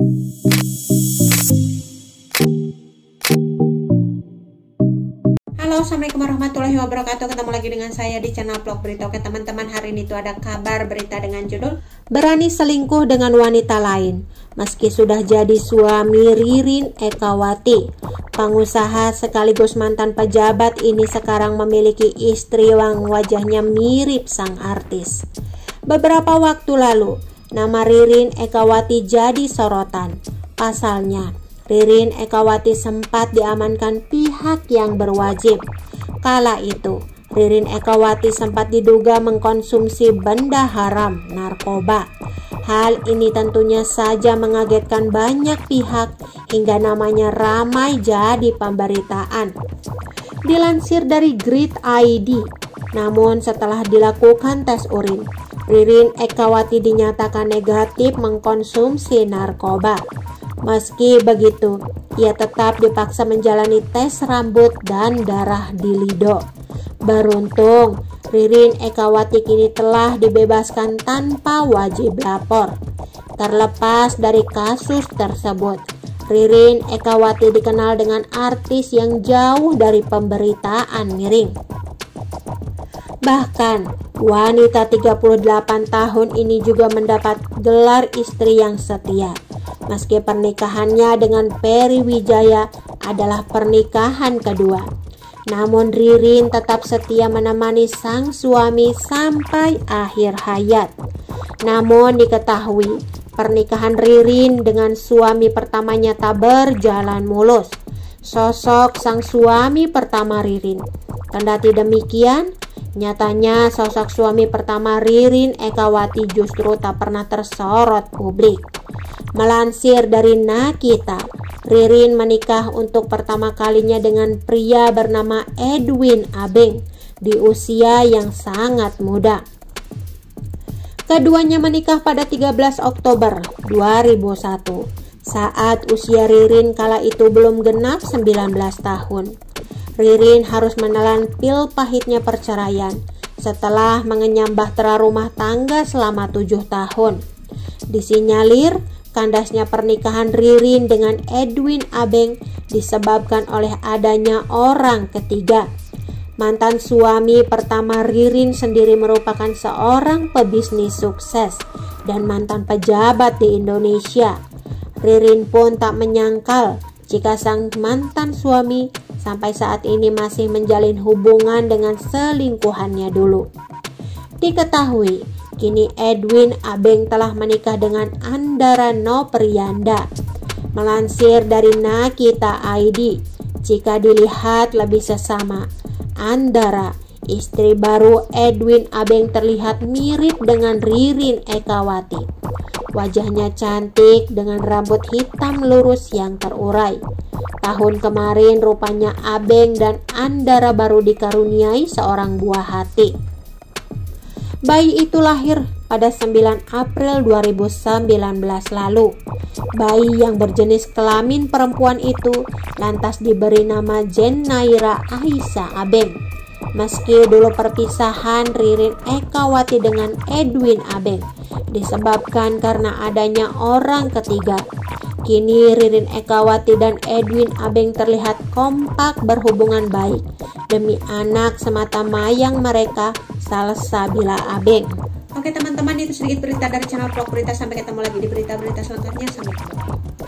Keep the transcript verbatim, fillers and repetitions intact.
Halo, assalamualaikum warahmatullahi wabarakatuh. Ketemu lagi dengan saya di channel vlog berita. Oke teman-teman, hari ini tuh ada kabar berita dengan judul berani selingkuh dengan wanita lain meski sudah jadi suami Ririn Ekawati. Pengusaha sekaligus mantan pejabat ini sekarang memiliki istri yang wajahnya mirip sang artis. Beberapa waktu lalu nama Ririn Ekawati jadi sorotan. Pasalnya Ririn Ekawati sempat diamankan pihak yang berwajib. Kala itu, Ririn Ekawati sempat diduga mengkonsumsi benda haram, narkoba. Hal ini tentunya saja mengagetkan banyak pihak hingga namanya ramai jadi pemberitaan. Dilansir dari Grid I D, namun setelah dilakukan tes urin, Ririn Ekawati dinyatakan negatif mengkonsumsi narkoba. Meski begitu, ia tetap dipaksa menjalani tes rambut dan darah di lido. Beruntung, Ririn Ekawati kini telah dibebaskan tanpa wajib lapor. Terlepas dari kasus tersebut, Ririn Ekawati dikenal dengan artis yang jauh dari pemberitaan miring. Bahkan, wanita tiga puluh delapan tahun ini juga mendapat gelar istri yang setia. Meski pernikahannya dengan Ferry Wijaya adalah pernikahan kedua, namun Ririn tetap setia menemani sang suami sampai akhir hayat. Namun diketahui, pernikahan Ririn dengan suami pertamanya tak berjalan mulus. Sosok sang suami pertama Ririn, kendati demikian, nyatanya sosok suami pertama Ririn Ekawati justru tak pernah tersorot publik. Melansir dari Nakita, Ririn menikah untuk pertama kalinya dengan pria bernama Edwin Abeng di usia yang sangat muda. Keduanya menikah pada tiga belas Oktober dua ribu satu saat usia Ririn kala itu belum genap sembilan belas tahun. Ririn harus menelan pil pahitnya perceraian setelah mengenyam bahtera rumah tangga selama tujuh tahun. Disinyalir kandasnya pernikahan Ririn dengan Edwin Abeng disebabkan oleh adanya orang ketiga. Mantan suami pertama Ririn sendiri merupakan seorang pebisnis sukses dan mantan pejabat di Indonesia. Ririn pun tak menyangkal jika sang mantan suami sampai saat ini masih menjalin hubungan dengan selingkuhannya dulu. Diketahui, kini Edwin Abeng telah menikah dengan Andara Nopriyanda. Melansir dari Nakita I D, jika dilihat lebih sesama, Andara, istri baru Edwin Abeng, terlihat mirip dengan Ririn Ekawati. Wajahnya cantik dengan rambut hitam lurus yang terurai. Tahun kemarin rupanya Abeng dan Andara baru dikaruniai seorang buah hati. Bayi itu lahir pada sembilan April dua ribu sembilan belas lalu. Bayi yang berjenis kelamin perempuan itu lantas diberi nama Jenaira Aisyah Abeng. Meski dulu perpisahan Ririn Ekawati dengan Edwin Abeng disebabkan karena adanya orang ketiga, kini Ririn Ekawati dan Edwin Abeng terlihat kompak berhubungan baik demi anak semata mayang mereka, Salsabila Abeng. Oke teman-teman, itu sedikit berita dari channel vlog berita. Sampai ketemu lagi di berita-berita selanjutnya. Sampai jumpa.